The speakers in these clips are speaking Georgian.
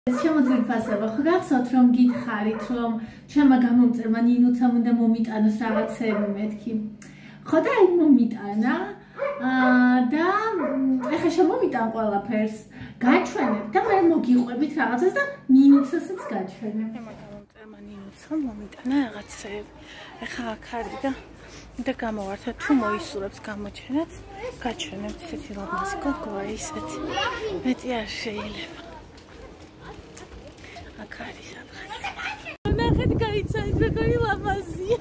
შემოძვირფასება, ხო გახსოვთ რომ გითხარით რომ ჩემმა გამომწერმა ნინუცამ უნდა მომიტანოს რაღაცები მეთქი. ხო და აი მომიტანა და ეხლა შემომიტან ყველაფერს, გაჩვენებ და მე მოგიყვებით რაღაცას და ნინუცასაც გაჩვენებ. ჩემმა გამომწერმა ნინუცამ მომიტანა რაღაცები. ეხლა აქ არის და გამოვართა თუ მოისურვებს გამოჩენაც, გაჩვენებთ ისეთი ლამაზი გოგოა ისეთი. მეტი არ შეიძლება. ნახეთ გაიცანით როგორი ლამაზია.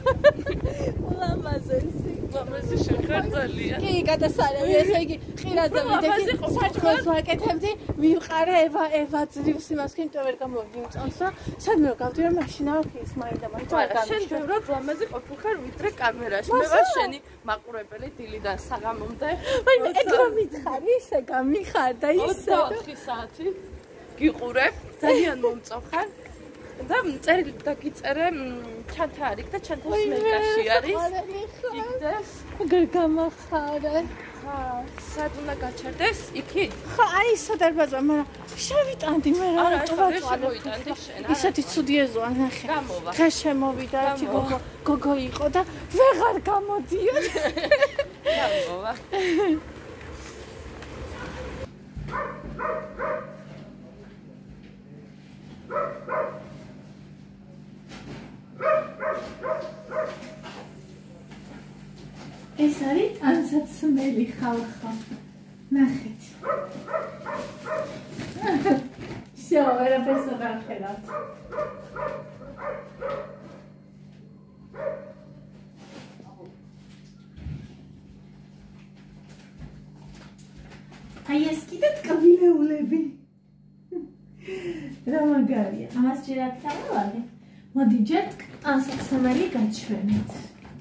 ლამაზი შეხარძალია. კი, გადასარევი, ესე იგი ხირაზე ვიდექი, საჩუქარს ვაკეთებდი, მივყარა ევა ძლივს იმას კი ნტო ვერ გამოგიმწონს და სადმე რომ გავდივარ მაშინა ხის მაინდა არ გამიშვა. შენ ბევრად ლამაზი ყოფილხარ ვიდრე კამერაში. მე ვარ შენი მაყურებელი დილიდან საღამომდე. აი ეგ რომ მითხარი, ისე გამიხარ და ისე 24 საათი გიყურებ, ძალიან მომწოხარ. და წერილი დაგიწერე ჩანთა არის და ჩანთას მეკაში არის. იქდეს გერ გამახარე. სად უნდა გაჩერდეს? იქი? ხა აი სადარბაზო, მაგრამ შევიტანდი მე რა შემოვიტანდი შენ. ისეთი ცუდი ეზოა ნახე. გამოვა. ხე შემოვიდა ერთი გოგო იყო და ვეღარ გამოდიოდ. გამოვა. ეს არის ტანსაცმელი ხალხა. ნახეთ. всё, ვერაფერს აღარ ხედავთ. აი ეს კიდე ტკბილეულები. რა მაგარია. ამას ჯერ აქ დავავალე. მოდი ჯერ ტანსაცმელი გაჩვენეთ.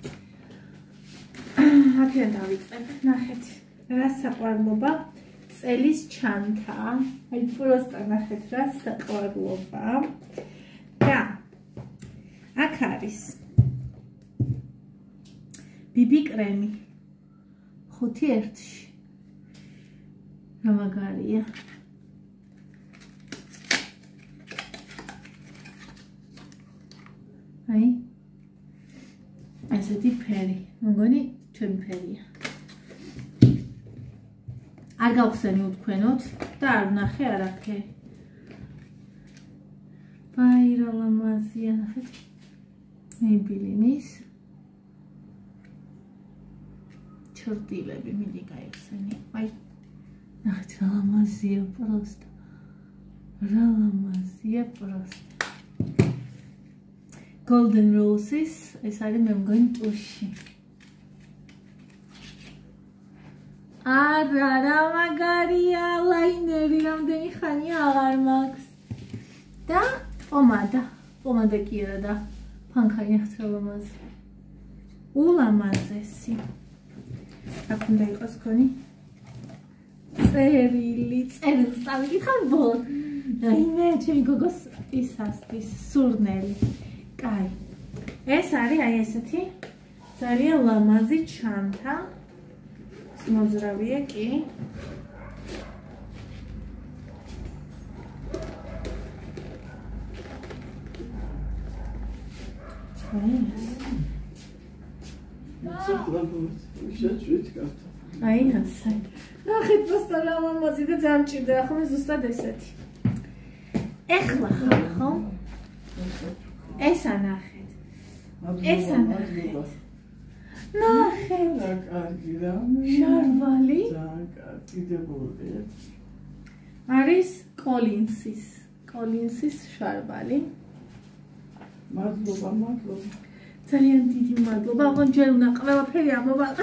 აქედან დავიწყებ, ნახეთ, რა საყვარლობა წელის ჩანთა, აი პროსტა ნახეთ რა საყვარლობა და აქ არის ბიბი კრემი 5-1-ში რა მაგარია აი ესეთი ფერი მოგონი ჩემი ფერია. არ გავხსენი უთქვენოთ და არ ვნახე არაფერი. ვაი რა ლამაზია, ნახეთ. მიბილინის ჩრდილები მიდი გაიხსენი. აი ნახეთ რა ლამაზია პროსტა. რა ლამაზია პროსტა. Golden Roses, ეს არის მე მგონი ტუში. არა რა მაგარია ლაინერი რამდენი ხანია აღარ მაქვს და პომადა კი არა და ფანქანი ახლა ლამაზი ულამაზესი აქ უნდა იყოს ქონი წერილს წავიკითხავ ბოლოს რაიმე ჩემი გოგოს ისასთვის სურნელი კაი ეს არის აი ესეთი ძალიან ლამაზი ჩანთა მოძრავია კი აი ასე ნახეთ просто რა ლამაზი და ძალიან მჭირდება ხომ ზუსტად ესეთი ეხლა ხო ეს ანახეთ ნახეთ რა კარგი რა შარვალი ძალიან კარგი დებურია არის კოლინსის შარვალი მადლობა ძალიან დიდი მადლობა აღარ ჯერ უნდა ყველაფერი ამოვაყრა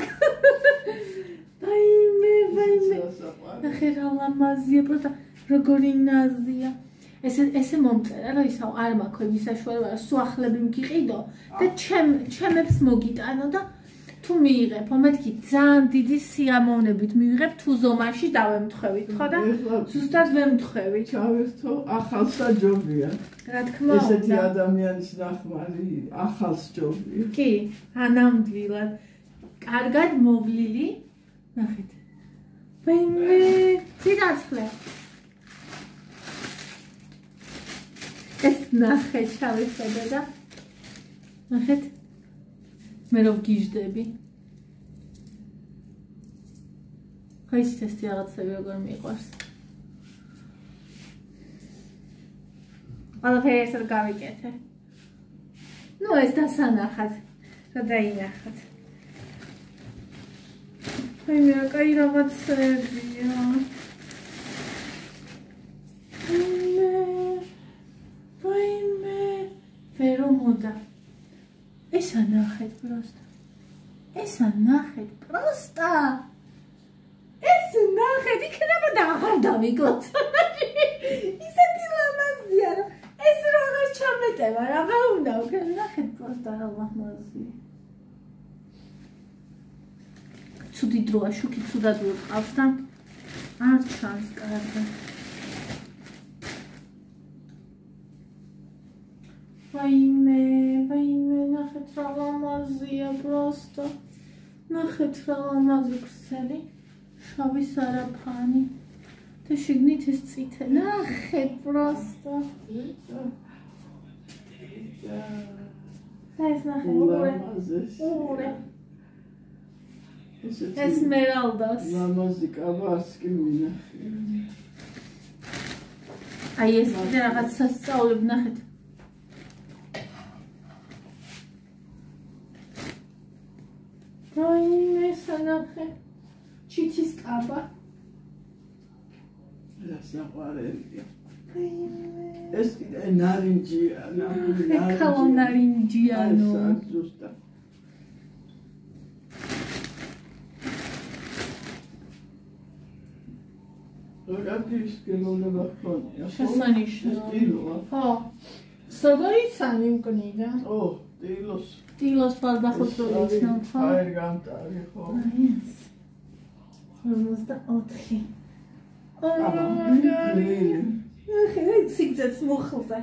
ვაიმე ნახე რა ლამაზია პროსტა როგორი ნაზია ესე მომწერა რომ ისაო არ მაქვს საშუალება სუახლები მგიყიდო და ჩემებს მოგიტანო და თუ მიიღებ, მეთქი ძალიან დიდი სიამოვნებით მიიღებ თუ ზომაში დავემთხევით, ხო და ზუსტად ვემთხევით. ჩავერთო ახალსა ჯობია. რა თქმა უნდა. ესეთი ადამიანის ნახმარი ახალს ჯობია. კი, ანამდვილად. კარგად მოვლილი. ნახეთ. ვაიმე, სიცოცხლე. ეს ნახე ჩავიხედე და ნახეთ მე რომ გიждები ხო ის ტესტი რაღაცები როგორ მიყვარს ყველაფერი ერთად გავიკეთე ნუ ეს დასანახად რა დაინახოთ აი მე კაი რაღაცებია Pero moda. Esa ნახეთ просто. Esa ნახეთ просто. ეს ნახეთ იქნება და აღარ დავიკლოთ. ისეთი ლამაზია რომ ეს რო აღარ ჩამეტევა, რა უნდა უკვე ნახეთ просто რა ლამაზია. ცუდი დროა, შუქი ცუდად ვიყავს და არ ჩანს კარგად. Vaime, ნახეთ რა ლამაზია просто. ნახეთ რა ლამაზი ქსელი. შავი სარაფანი. და შიგნით ეს წითე. ნახეთ просто. ეს ნახეთ ურე. ესმერალდას. ლამაზი კაბას კი მინახე. აი ეს რაღაც სასწაულებ ნახეთ. Vaime სანახე ჩიცის კაბა დასაყვარელია ეს კიდე ნარინჯია ნარინჯიანო ზუსტად როგადის გემოვნება ხონია შესანიშნავია ხო სოგოიცანი უკნიდა ო ტილოს ტილოს ფარდახოთოიცნობ ხო აი გამტარი ხო yes 54 აა სიგზეც მოხდა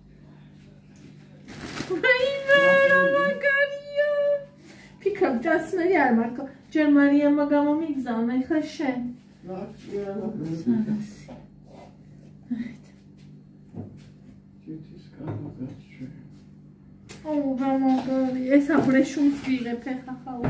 ვაიმე რა მაგარია ფიქრობ დასმელი არ მარკო ჯერ მარიამა გამომიგზავნა ეხლა შენ Oh, გამაგარი. ეს აბრეშუმს ვიღებ ხახაო.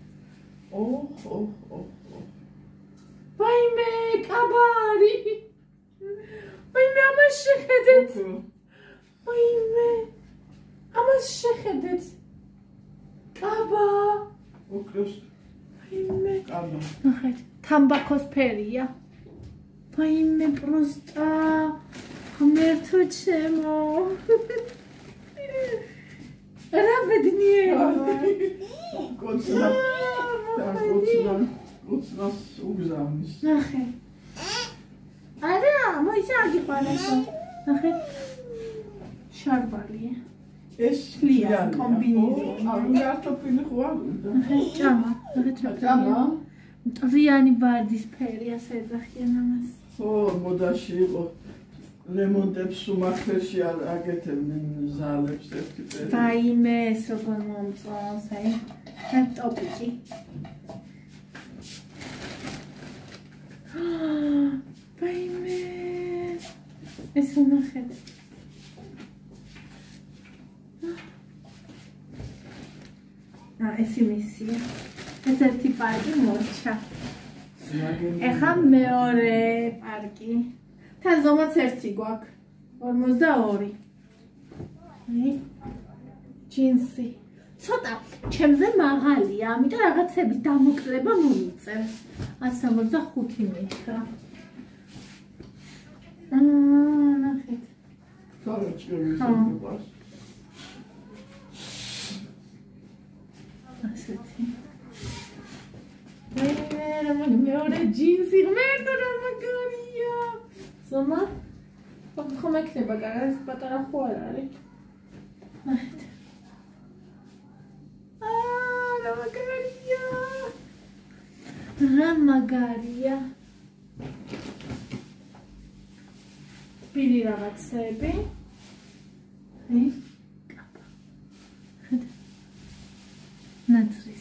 ვაიმე, კაბარი. ვაიმე, ამას შეხედეთ. ვაიმე. ამას შეხედეთ. კაბა. უკროს. ვაიმე. კაბა. ნახეთ, თამბაქოს ფერია. ვაიმე, პროსტა. ღმერთო ჩემო. რა ბედნიერია. კოცნას უგზავნის. ნახე. არა, მოიცადი ყანასო. ნახე. შარბალია. ეს ლია კომბინეზონი. გარტოფილი ხო არ უნდა? ნახე, ჭამა. ნახე, ჭამა. მტვრიანი ბარდის ფერი ასე ეძახიან ამას. ხო, მოდაში იყო. რემონტებს უმახერში აკეთებდნენ ზალებს ერთი პერიოდი. ვაიმე, ეს როგორ მომწონს, აი. ტოპიკი. ვაიმე. ეს უნახეთ. ეს იმისია. ეს ერთი პარკი მორჩა. ეხლა მეორე პარკი. თან ზომაც ერთი გვაქვს 42. ჯინსი. ცოტა ჩემზე მაღალია, ამიტომ რაღაცების დამოკლება მომიწევს. 165 მეტრი. ნახეთ. კაროჩკები ასეთი. მეორე ჯინსი ღმერთო რა მაგარია. ზომა ხომ ექნება კარგად პატარა ხო არ არის ნახეთ რა მაგარია რა მაგარია პირი რაღაცები კაპა ნაცრის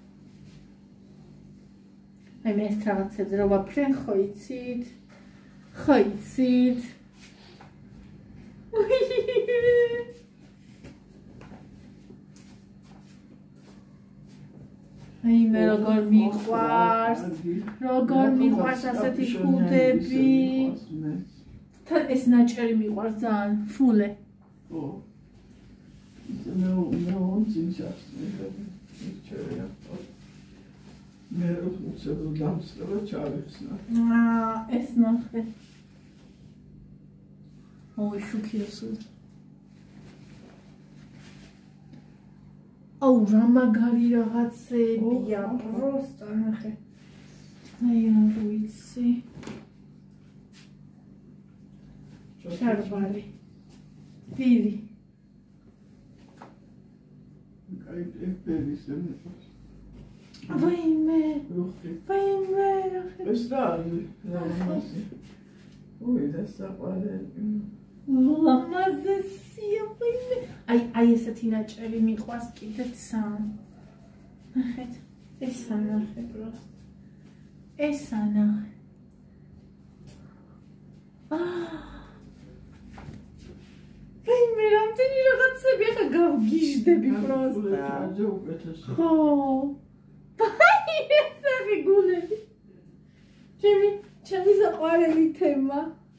აი მე ეს რაღაცებს რა ვაფრენ ხო იცით ხო იცით აი მე როგორ მიყვარს ასეთი ხუდები თან ეს ნაჭერი მიყვარს ძალიან ფულე ეს ნახე ოი შუქიოსო აუ რა მაგარი რაღაცებია პროსტა ნახე აი რა ვიცი შარბალი დილი ვაიმე ეს რა ой და საყვარელი ლამაზესია ვაიმე აი ესეთი ნაჭერი მიყვარს კიდეც ნახეთ ესა ნახე პროსტ ესა ნახე ვაიმე რამდენი რაღაცები ახლა გავგიჟდები პროსტა ხო ესები გულები ჩემი საყვარელი თემა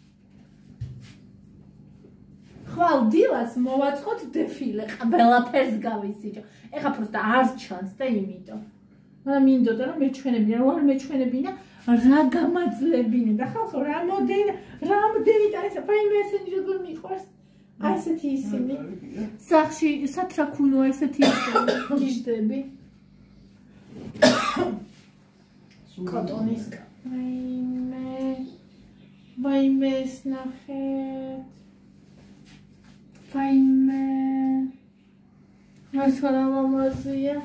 ხვალ დილას მოვაწყოთ დეფილე ყველაფერს გავისიჯო ეხლა პროსტა არ ჩანს და იმიტომ მაგრამ მინდოდა რომ მეჩვენებინა რომ არ მეჩვენებინა რა გამაძლებინე და ხალხო რამდენი და ესა ვაიმე ესენი როგორ მიყვარს ასეთი ისინი სახში სათრაქუნო ესეთი ისინი გიჟდები კოტონისკა ვაიმე ეს ნახეთ ვაიმე მართლა რა ლამაზია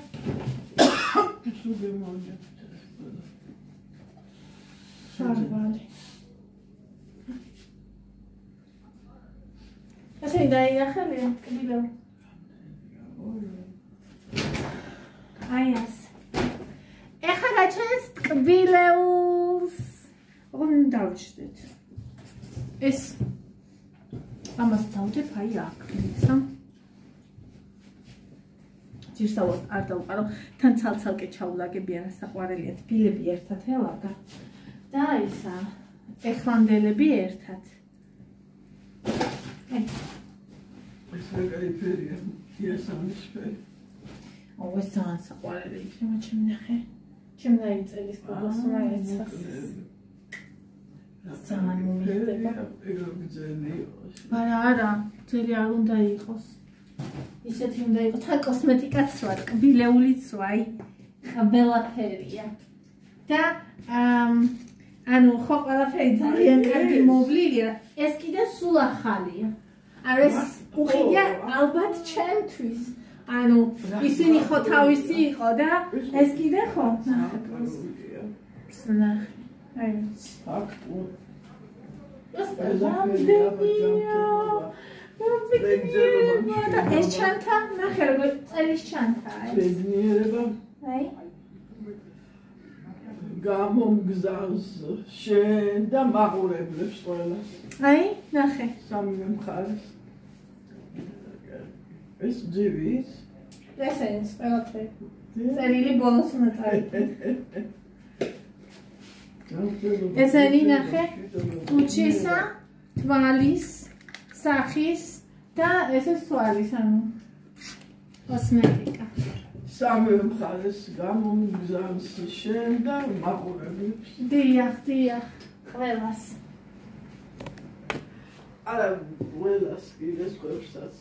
შარბალი ესენი დაინახელია კბილეულ აი ეს ეხლა გაჩვენეთ კბილეულს ოღონდ დავჭდეთ ეს ამას დავდებ აი აქ ისა ჯირსაუბრად არ დავყარო თან ცალ-ცალკე ჩაულაგები არა საყვარელია თბილები ერთად ელაგა და ისა ეხლანდელები ერთად ეს რეგალი ფერია იასამის ფერი აუ ეს ძალიან საყვარელი იქნება ჩემი ნახე ჩემ დაიწელის გოგოს მაეცას ძალიან მომიხდება არა ძელი არ უნდა იყოს ისეთი უნდა იყოს თან კოსმეტიკაც რა კბილეულიც რა აი ყველაფერია და ანუ ხო ყველაფერი ძალიან კარგი მოვლილია ეს კიდე სულ ახალია არა ეს უხიდია ალბათ ჩემთვის ანუ ისინი ხო თავისი იყო და ეს კიდე ხო ნახე აი აქ ეს ჩანთა ნახე როგორ წელის ჩანთაა ბედნიერება აი გამომგზავს შენ და მაყურებლებს ყველას აი ნახე სამივე მხარეს ეს ძივის ესენს ყველაფერი წერილი ბოლოს უნდა წაიყვანო ესენი ნახე კუჩისა თვალის სახის და ესე სვალის ანუ კოსმეტიკა სამივე მხარეს გამომგზავს შენ და მაყურებლებს დიახ ყველას არა ყველას კიდეს ყველსაც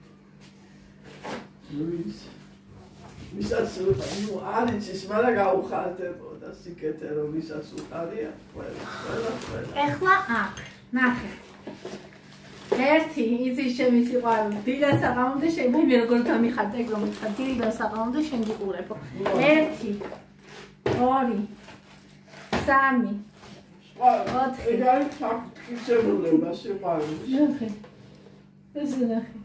ლუის ვისაც ნუ არის ის მაგრამ გაუხარდებოდა სიკეთე რომ ვისაც უყარია ყველა ეხლა აქ ნახე ერთი იცი შემი სიყვარული დილას საღამომდე შენ მე როგორ გამიხარდა ეგ რომ თქვა დილას საღამომდე შენ გიყურებო 1 2 3 4 ეგ არის ფაქტიებულება სიყვარულის ნახე ეს ნახე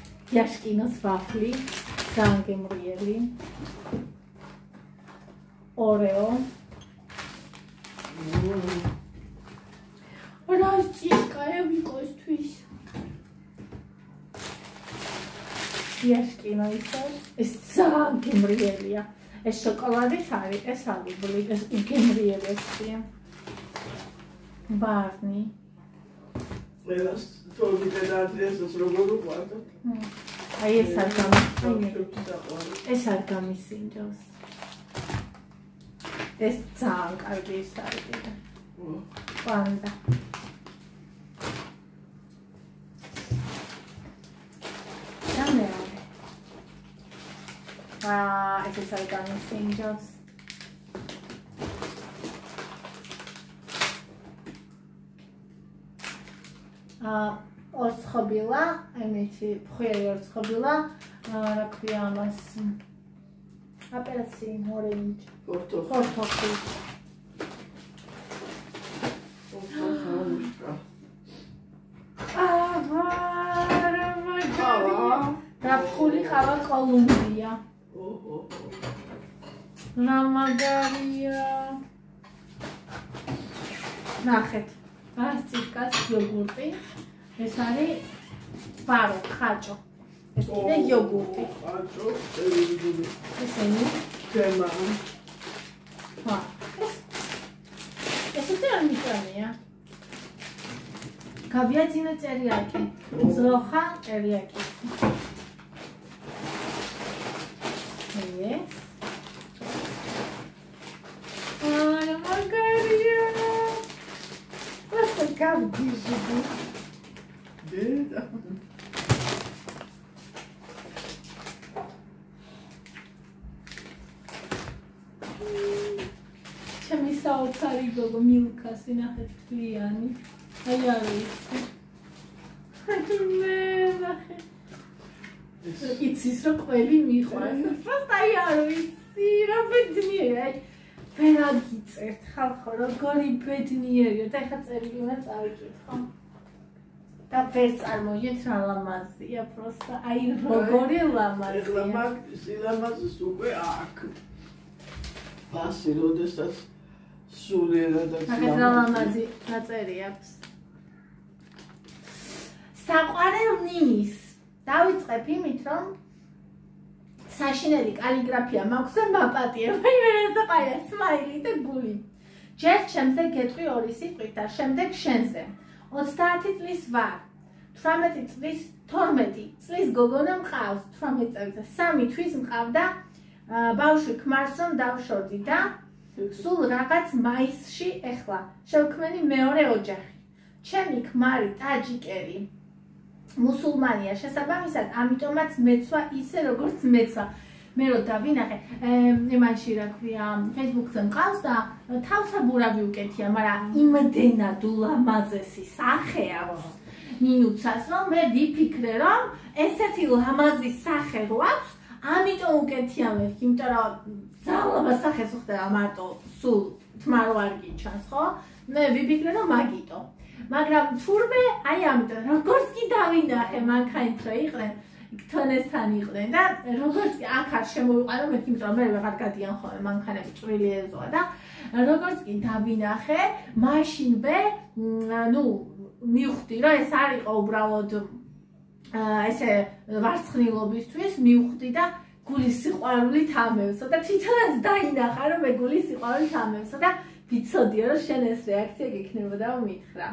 იაშკინოს ვაფლი ძალიან გემრიელი Oreo. Rastika ევიკოსთვის. იაშკინო ისე. ეს ძალიან გემრიელია. ეს შოკოლადის არის, ეს ალუბლი, ეს გემრიელია. ბარნი. ყველას თორნი პედატრიას როგორ უყვარდათ? აი ეს არ გამისინჯოს. ეს არ გამისინჯოს. ეს ძალიან კარგი ის არის. პანდა. ეს არ გამისინჯოს. ორცხობილა, ამეთი ფხვიერი ორცხობილა, რა ქვია ამას? აპელსინი, ორენჯი, პორტოხალი. დაფხული ყავა კოლუმბია. რამაგარია. ნახეთ. ასწიკას იოგურტი. ეს არის ბარო, ხაჭო. ეს კიდე იოგურტი. ხაჭო, წერილი. ესენი თემა. ეს ძალიან მიწანია. გავიაძინე წერიაკი. ზოხა წერიაკი. გავდიჟები. დედა. ჩემი საოცარი გოგო მილკასი ნახეთ თლიანი. აი არის. მე ნახე. იცის რომ ყველი მიყვარს. просто აი არის. რა ბედნიერია. ვერ აგიწერთ ხალხო როგორი ბედნიერია და ეხლა წერილი უნდა წავიკითხო. და ვერ წარმოიდგენთ რა ლამაზია просто აი როგორი ლამაზია. ეხლა მაგ სილამაზეს უკვე აქ. ფასი როდესაც სულიერად აქ რა ლამაზი ნაწერი აქვს. საყვარელ ნინის დავიწყებ იმით რომ საშინელი კალიგრაფია მაქვს და მაპატიებ. აი მე რა ყაია სმაილი და გული. ჯერ ჩემზე გეტყვი ორი სიტყვით და შემდეგ შენზე. 30 წლის ვარ. 18 წლის 12 წლის გოგონა მყავს. 18 წლის და 3 თვის მყავდა ბავშვი ქმარს რომ დავშორდი და სულ რაღაც მაისში ეხლა შევქმენი მეორე ოჯახი. ჩემი ქმარი ტაჯიკერი მუსულმანია შესაბამისად, ამიტომაც მეცვა ისე როგორც მეცვა. მე რო დავინახე, იმაში რა ქვია, Facebook-ზე მყავს და თავსაბურავი უკეთია, მაგრამ იმდენად ულამაზესი სახე აქვს ნინუცას, რომ მე ვიფიქრე, რომ ესეთი ლამაზი სახე რო აქვს, ამიტომ უკეთია მეთქი, იმიტომ რომ ძალიან ლამაზ სახეს უხდება მარტო სულ თმა რო არ გიჩანს, ხო? მე ვიფიქრე, რომ მაგიტო. მაგრამ თურმე აი ამიტომ როგორც კი დავინახე მანქანით რო იყვნენ თონესთან იყვნენ და როგორც კი აქ არ შემოვიყვანო მეთქი იმიტომ რომ მე ვეღარ გადიან ხოლმე მანქანები წვრილი ეზოა და როგორც კი დავინახე მაშინვე ნუ მივხვდი რომ ეს არ იყო უბრალოდ ესე ვარცხნილობისთვის მივხვდი და გულის სიყვარულით ამევსო და თვითონაც დაინახა რომ მე გულის სიყვარულით ამევსო და ვიცოდიო რომ შენ ეს რეაქცია გიქნებოდა მითხრა.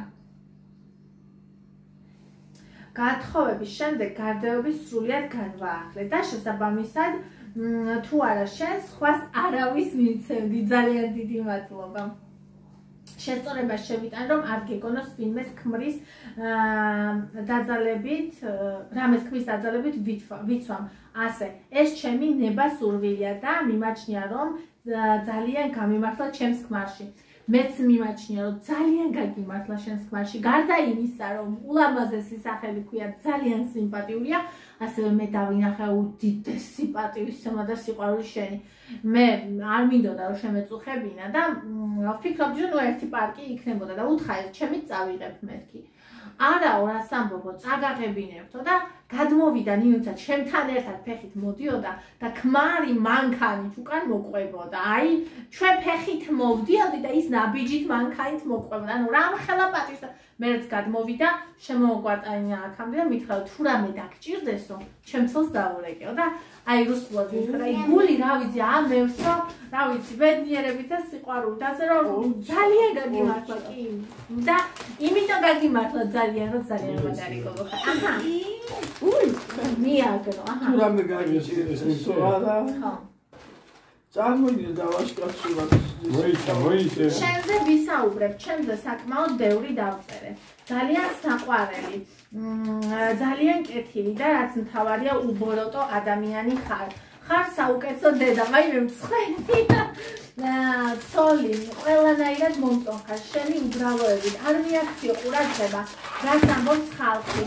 გათხოვების შემდეგ გარდაობის სრულიად განვაახლე და შესაბამისად თუ არა შენ სხვას არავის მიცემდი. ძალიან დიდი მადლობა. შესწორებას შევიტან რომ არ გეგონოს ვინმეს ქმრის დაძალებით, რამეს ქმრის დაძალებით ვიცვამ. ასე, ეს ჩემი ნება სურვილია და მიმაჩნია რომ ძალიან გამიმართლა ჩემს ქმარში. მეც მიმაჩნია რომ ძალიან გაგიმართლა შენს ქმარში. გარდა იმისა რომ ულამაზესი სახელი ქვია, ძალიან სიმპათიურია, ასევე მე დავინახე უდიდეს სიმპათიისცემა და სიყვარული შენი. მე არ მინდოდა რომ შემეწუხებინა და ვფიქრობდი რომ ერთი პარკი იქნებოდა და უთხარი ჩემით წავიღებ მეთქი. არაო რას ამბობო, წაგაღებინებთო და გადმოვიდა ნინუცა ჩემთან ერთად ფეხით მოდიოდა და ქმარი მანქანით უკან მოყვებოდა. აი, ჩვენ ფეხით მოვდიოდი და ის ნაბიჯით მანქანით მოყვებოდა. ანუ რამხელა პატის და მერც გადმოვიდა, შემოგვატანა აქამდე და მითხრა თუ რამე დაგჭირდესო, ჩემცელს დავურეკეო და აი რუსულად მითხრა, აი გული რა ვიცი, ამევსო, რა ვიცი, ბედნიერებით და სიყვარული და რომ ძალიან გაგიმართლა კი. და იმიტომ გაგიმართლა ძალიან, რომ ძალიან მაგარი გოგო ხარ. აჰა. მიაგრო, აჰა. თუ რამე გაგიჭირესო, არა? ხო. წარმოიდგინე დავაშკაცულად. მოიце. შენზე ვისაუბრებ, ჩემზე საკმაოდ ბევრი დავწერე. ძალიან საყვარელი, ძალიან კეთილი და რაც მთავარია უბოროტო ადამიანი ხარ. ხარ საუკეთესო დედა, მაი მე მწხვენი და ცოლი, ყველანაირად მომწონხარ, შენი უბრალოებით, არ მიაქციო ყურადღება, რას ამბობს ხალხი.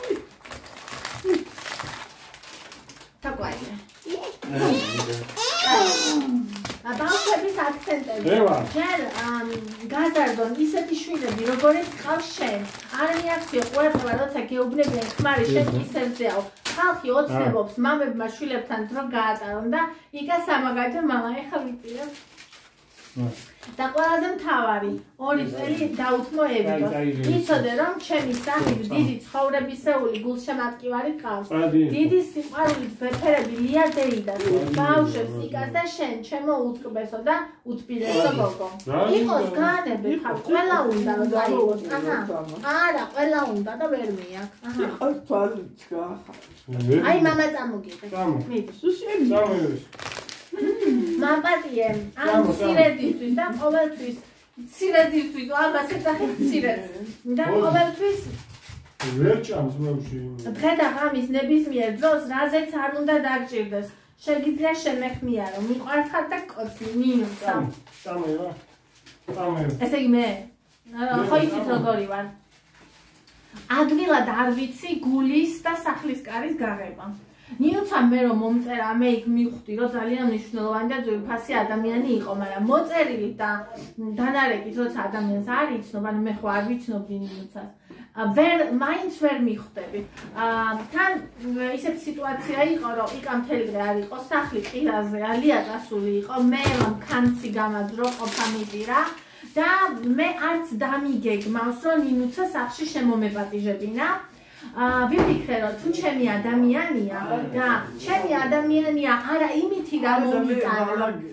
თაგვაია. ბავშვების აქცენტები. ჯერ გაზარდონ ისეთი შვილები, როგორიც ყავს შენ. არ მიაქციო ყურადღება, როცა გეუბნებიან ქმარი შენ ისევზეაო. ხალხი ოცნებობს მამებმა შვილებთან დრო გაატარონ და იქა სამაგათო მამა ეხა ვიწირებ. და ყველაზე მთავარი, 2 წელი დაუთმო ევიდო. იცოდე რომ ჩემი სახით დიდი ცხოვრებისეული გულშემატკივარი ყავს. დიდი სიყვარულით ვეფერები ლიადეიდას, ბავშვებს იკას და შენ ჩემო უთკბესო და უთბილესო გოგო. იყოს განები ხარ, ყველა უნდა რომ დაიყოს. აჰა. არა, ყველა უნდა და ვერ მიაქ. აჰა. ხარ თვალით გაახარ. აი მამა წამოგიყე. მიდი. სუსიები. მაპატიე, ამ ცირედისთვის და ყოველთვის ცირედისთვის, ამას ეძახით ცირედს. და ყოველთვის ვერ ჭამს მევში. დღე და ღამის ნებისმიერ დროს რაზეც არ უნდა დაგჭირდეს. შეგიძლია შემეხმიარო, მიყვარხარ და კოცი, ნინუცა. წამევა. წამევა. ესე იგი მე, ხო იცით როგორი ვარ. ადვილად არ ვიცი გულის და სახლის კარის გაღება. ნინუცა მე რომ მომწერა, მე იქ მივხვდი, რომ ძალიან მნიშვნელოვანი და ძვირფასი ადამიანი იყო, მაგრამ მოწერილი და დანარეკით, როცა ადამიანს არ იცნობ, ანუ მე ხო არ ვიცნობდი ნინუცას. მაინც ვერ მიხვდები. თან ისეთი სიტუაცია იყო, რომ იქ ამ მთელი დღე არ იყო, სახლი ყირაზე ალიატასული იყო, მე მქანცი გამაძრო ყოფა მიდირა და მე არც დამიგეგმავს, რომ ნინუცა სახლში შემომეპატიჟებინა. ვიფიქრე რომ თუ ჩემი ადამიანია და ჩემი ადამიანია არა იმითი რა მომიტანა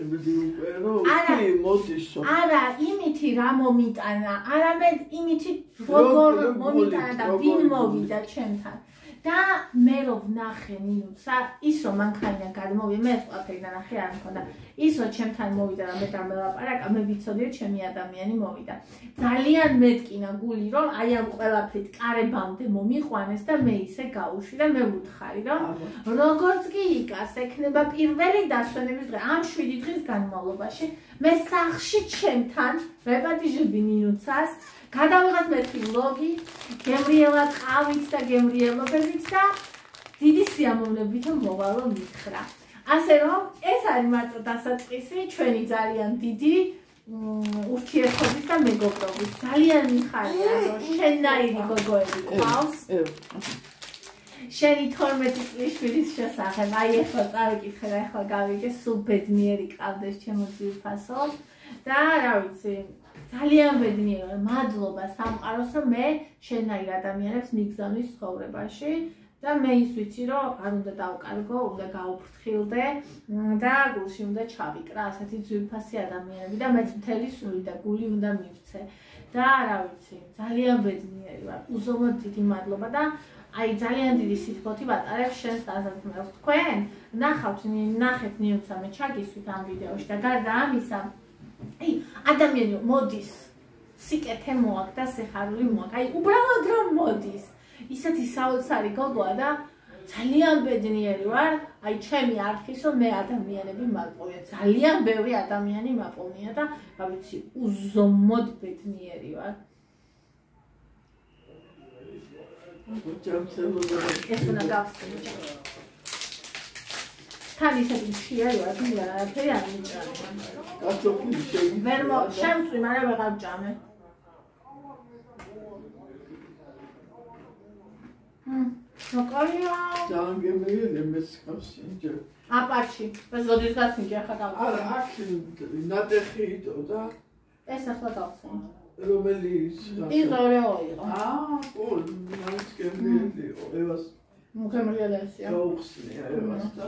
არა იმითი რა მომიტანა არამედ იმითი როგორ მომიტანა და ვინ მოვიდა ჩემთან და მე რომ ვნახე ნინუცა ის რომ მანქანა გადმოვიდა მე ყველაფერი ნახე არ მქონდა ის რომ ჩემთან მოვიდა და მე გამელაპარაკა მე ვიცოდი რომ ჩემი ადამიანი მოვიდა ძალიან მეტკინა გული რომ აი ამ ყველაფრით კარებამდე მომიყვანეს და მე ისე გაუშვი და მე ვუთხარი რომ როგორც კი იკას ექნება პირველი დასვენების დღე ამ 7 დღის განმავლობაში მე სახლში ჩემთან ვეპატიჟები ნინუცას გადავიღოთ მეთქი ვლოგი გემრიელა ყავით და გემრიელობებით და დიდი სიამოვნებით მოვალო მითხრა ასე რომ ეს არის მარტო დასაწყისი ჩვენი ძალიან დიდი ურთიერთობის და მეგობრობის ძალიან მიხარია რომ შენნაირი გოგოები ყავს შენი 12 წლის შვილის შესახებ აი ახლა წავიკითხე და ახლა გავიგე სულ ბედნიერი ყავდეს ჩემო ძვირფასო და რა ვიცი ძალიან ბედნიერია მადლობა სამყაროს რომ მე შენნაირ ადამიანებს მიგზავნის ცხოვრებაში და მე ის ვიცი რომ არ უნდა დავკარგო, უნდა გაუფრთხილდე და გულში უნდა ჩავიკრა ასეთი ძვირფასი ადამიანები და მეც მთელი სული და გული უნდა მივცე და რა ვიცი ძალიან ბედნიერი ვარ უზომოდ დიდი მადლობა და აი ძალიან დიდი სიტყვოთი ვატარებ შენს დასაქმებას თქვენ ნახეთ ნინუცა მე ჩაგისვით ამ ვიდეოში და გარდა ამისა აი ადამიანი მოდის სიკეთე მოაქვს და სიხარული მოაქვს აი უბრალოდ რომ მოდის ისეთი საოცარი გოგოა და ძალიან ბედნიერი ვარ აი ჩემი არხის რომ მე ადამიანები მარტოვია ძალიან ბევრი ადამიანი მაპოვნია და რა ვიცი უზომოდ ბედნიერი ვარ ეს უნდა გავხსნი თან ისეთი მშიერი ვარ თუ არაფერი არ მიჭამე კარტოფილი შევი ვერ შემწვი მაგრამ ვეღარ ვჭამე Nokaya. ძალიან გემრიელი მეცხრავს ჯერ. აპარჩი. ეს როდის გასინჯი ახლა დავწერე. არა, აქ ნატეხი იტო და ეს ახლა დავწერე. რომელი ის ის ორეო იყო. ო, მაინც გემრიელი იყო. ევას მუქემრიელესია. გაუხსნია ევას და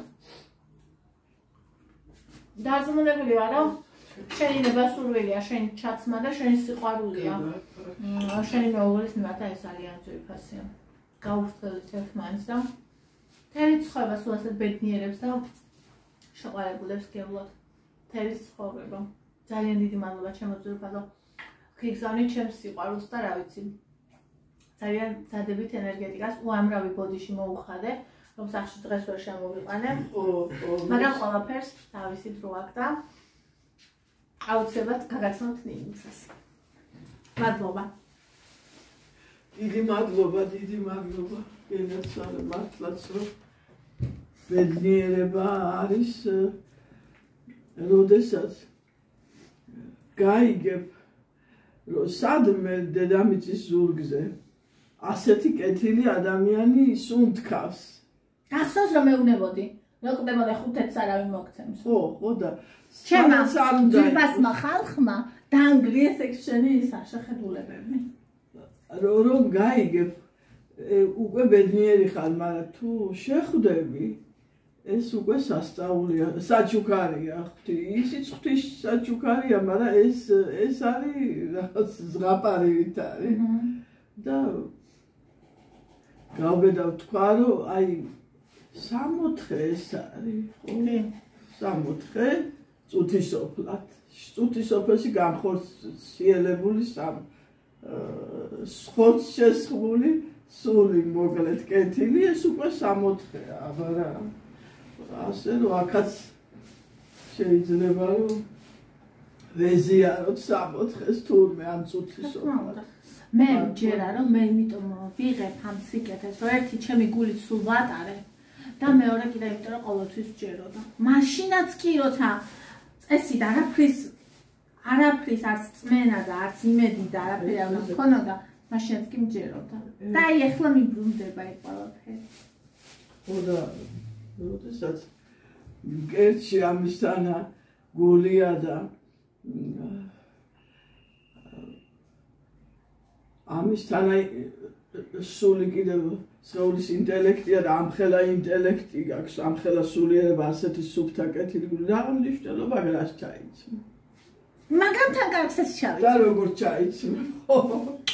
დაზმუნებული ვარო? შენი ნებასურველია, შენი ჩაცმა და შენი სიყვარულია. შენი მეუღლის მიმართ ეს ძალიან ძვირფასია. გაუხსნელით ერთმანეთს და თერი ცხოვრება სულ ასეთ ბედნიერებს და შეყვარებულებს გევლოთ. თერი ცხოვრება. ძალიან დიდი მადლობა ჩემო ძვირფასო. გიგზავნით ჩემს სიყვარულს და რა ვიცი. ძალიან დადებით ენერგეტიკას, უამრავი ბოდიში მოუხადე, რომ სახში დღეს ვერ შემოვიყვანე. მაგრამ ყველაფერს თავისი დრო აქვს და აუცილებლად გაგაცნობთ ნინუცას. მადლობა. დიდი მადლობა. გენაცვალე მართლაც რომ ბედნიერება არის როდესაც გაიგებ რომ სადმე დედამიწის ზურგზე ასეთი კეთილი ადამიანი სუნთქავს. ახსოვს რომ მეუნებოდი, რომ ყდებოდა 5 წელს არავინ მოგცემს. ხო და ჩემმა ძვირფასმა ხალხმა დაანგრიეს ეს შენი შეხედულებები. რომ გაიგებ უკვე ბედნიერი ხარ, მაგრამ თუ შეხვდები ეს უკვე სასწაულია, საჩუქარია, ისიც ღვთის საჩუქარია, მაგრამ ეს არის რაღაც ზღაპარივით არის. და გავბედავ თქვა რომ აი 64 ეს არის, ხო? 64 წუთისოფლად. წუთისოფლში განხორციელებული სხოც შესხმული სული მოკლედ კეთილი ეს უკვე 64-ა, აბარა. ასე რომ აქაც შეიძლება რომ ვეზიაროთ 64-ს თურმე ან წუთისოფლად. მე ჯერა რომ მე იმიტომ ვიღებ ამ სიკეთეს რომ ერთი ჩემი გული სულ ვატარე და მეორე კიდე იმიტომ რომ ყოველთვის ჯეროდა. მაშინაც კი როცა წესი და არაფრის არც წმენა და არც იმედი და არაფერი არ მქონოდა, მაშინაც კი მჯეროდა. და აი ახლა მიბრუნდება ეს ყველაფერი. ხო და როდესაც კეთში ამისთანა გულია და ამისთანა სული კიდევ სხეულის ინტელექტია და ამხელა ინტელექტი გაქვს, ამხელა სულიერება ასეთი სუფთა კეთილი გული და აღმოჩნდება რას ჩაიცნო. მაგალითად გაქვს ეს შავი. და როგორ ჩაიცნო?